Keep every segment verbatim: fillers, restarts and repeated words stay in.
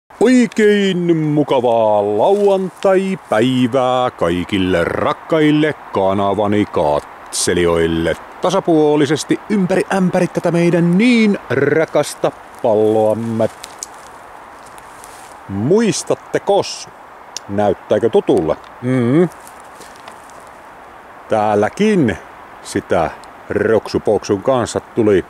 Oikein mukavaa lauantai-päivää kaikille rakkaille kanavani katselijoille. Tasapuolisesti ympäri ämpäri tätä meidän niin rakasta palloamme. Muistattekos? Näyttääkö tutulle? Mm. Täälläkin sitä Roksupoksun kanssa tuli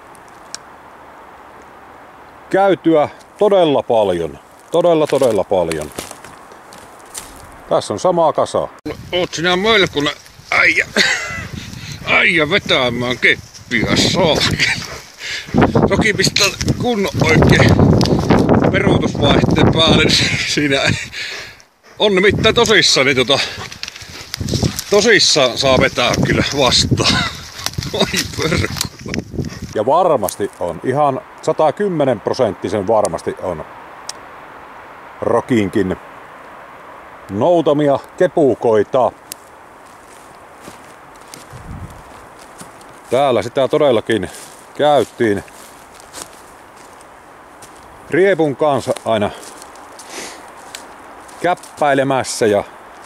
käytyä todella paljon. Todella, todella paljon. Tässä on samaa kasaa. Oot sinä melkoinen äijä. Äijä vetämään keppiä saakeli. Toki pistää kunnon oikein peruutusvaihteen päälle. Siinä on nimittäin tosissaan, niin tota, tosissaan saa vetää kyllä vastaan. Oi perkula. Ja varmasti on, ihan sata kymmenen prosenttisen varmasti on Rokinkin noutamia kepukoita. Täällä sitä todellakin käyttiin riepun kanssa aina käppäilemässä ja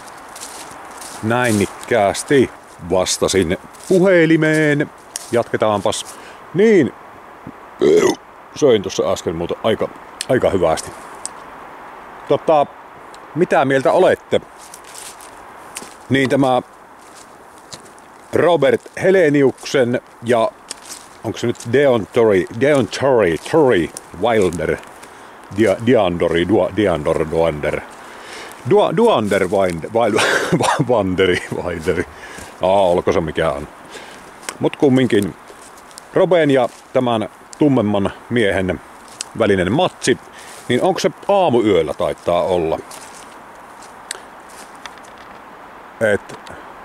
näinnikkäästi vastasin puhelimeen. Jatketaanpas. Niin, söin tuossa äsken muuta aika, aika hyvästi. Tota, mitä mieltä olette? Niin tämä Robert Heleniuksen ja onko se nyt Deon Tori, Deon Tori, Tori Wilder, Dia, Diandori, Dua, Diandor, Duander, Dua, Duander, Winder, Wanderi, Winderi. Aa, olko se mikä on. Mut kumminkin Roben ja tämän tummemman miehen välinen matsi, niin onko se aamuyöllä taitaa olla? Et,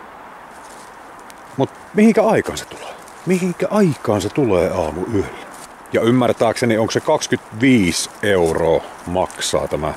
mut mihinkä aikaan se tulee? Mihinkä aikaan se tulee aamuyöllä? Ja ymmärtääkseni onko se kaksikymmentäviisi euroa maksaa tämä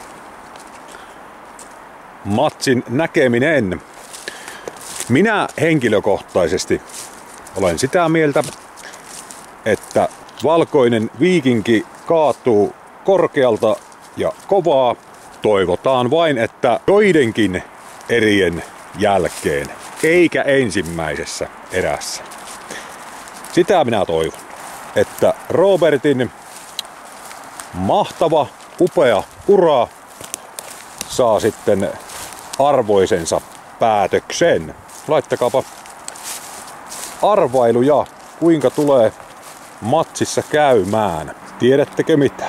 matsin näkeminen. Minä henkilökohtaisesti olen sitä mieltä, että valkoinen viikinki kaatuu korkealta ja kovaa. Toivotaan vain, että joidenkin erien jälkeen, eikä ensimmäisessä erässä. Sitä minä toivon, että Robertin mahtava, upea ura saa sitten arvoisensa päätöksen. Laittakaapa arvailuja, kuinka tulee matsissa käymään. Tiedättekö mitä?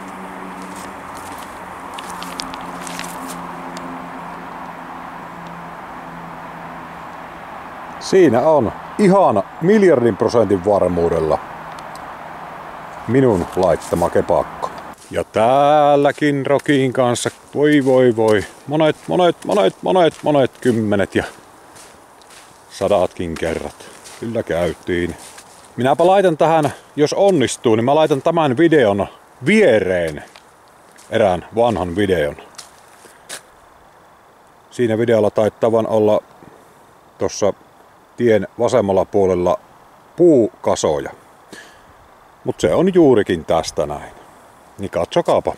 Siinä on ihan miljardin prosentin varmuudella minun laittama kepakko. Ja täälläkin Rokin kanssa, voi voi voi, monet, monet, monet, monet, monet kymmenet ja sadatkin kerrat. Kyllä käytiin. Minäpä laitan tähän, jos onnistuu, niin mä laitan tämän videon viereen erään vanhan videon. Siinä videolla taittavan olla tuossa tien vasemmalla puolella puukasoja. Mut se on juurikin tästä näin. Niin katsokaapa.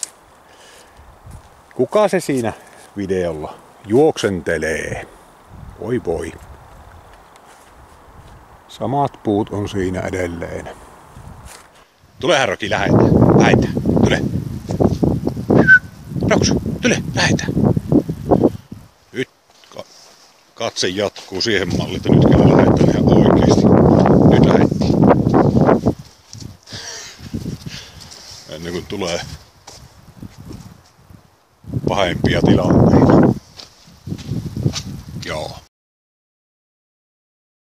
Kuka se siinä videolla juoksentelee? Voi voi. Samat puut on siinä edelleen. Tule Roki, lähetään. Lähetään. Tule. Roksu, tule, lähetään. Nyt katse jatkuu siihen malliin, että nyt kyllä lähetään ihan oikeesti. Nyt lähettiin. Ennen kuin tulee pahempia tilanteita. Joo.